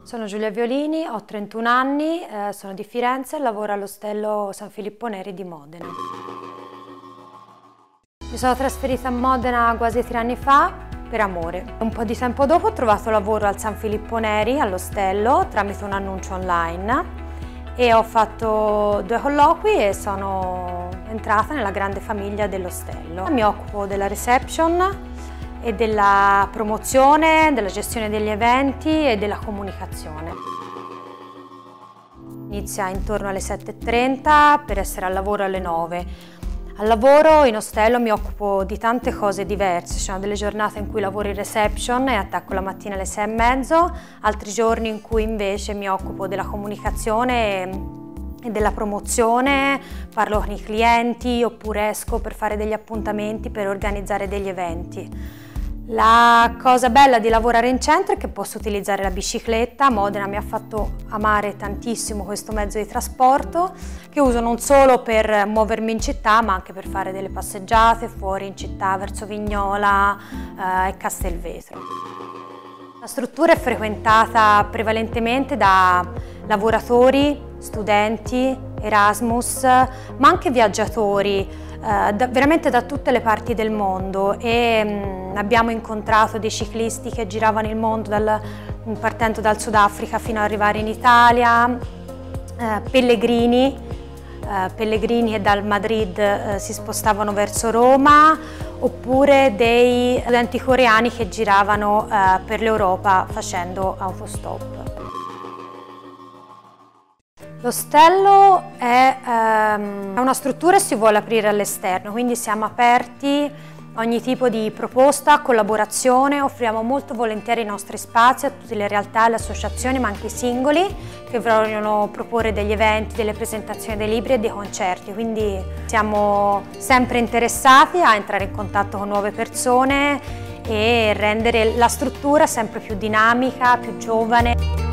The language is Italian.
Sono Giulia Violini, ho 31 anni, sono di Firenze e lavoro all'Ostello San Filippo Neri di Modena. Mi sono trasferita a Modena quasi 3 anni fa per amore. Un po' di tempo dopo ho trovato lavoro al San Filippo Neri, all'Ostello, tramite un annuncio online e ho fatto 2 colloqui e sono entrata nella grande famiglia dell'Ostello. Mi occupo della reception e della promozione, della gestione degli eventi e della comunicazione. Inizia intorno alle 7:30 per essere al lavoro alle 9. Al lavoro in ostello mi occupo di tante cose diverse, ci sono delle giornate in cui lavoro in reception e attacco la mattina alle 6:30, altri giorni in cui invece mi occupo della comunicazione e della promozione, parlo con i clienti oppure esco per fare degli appuntamenti, per organizzare degli eventi. La cosa bella di lavorare in centro è che posso utilizzare la bicicletta. Modena mi ha fatto amare tantissimo questo mezzo di trasporto che uso non solo per muovermi in città ma anche per fare delle passeggiate fuori in città verso Vignola e Castelvetro. La struttura è frequentata prevalentemente da lavoratori, studenti, Erasmus, ma anche viaggiatori, veramente da tutte le parti del mondo e abbiamo incontrato dei ciclisti che giravano il mondo partendo dal Sudafrica fino ad arrivare in Italia, pellegrini che dal Madrid si spostavano verso Roma, oppure dei studenti coreani che giravano per l'Europa facendo autostop. L'ostello è una struttura e si vuole aprire all'esterno, quindi siamo aperti a ogni tipo di proposta, collaborazione, offriamo molto volentieri i nostri spazi a tutte le realtà, le associazioni, ma anche i singoli che vogliono proporre degli eventi, delle presentazioni dei libri e dei concerti, quindi siamo sempre interessati a entrare in contatto con nuove persone e rendere la struttura sempre più dinamica, più giovane.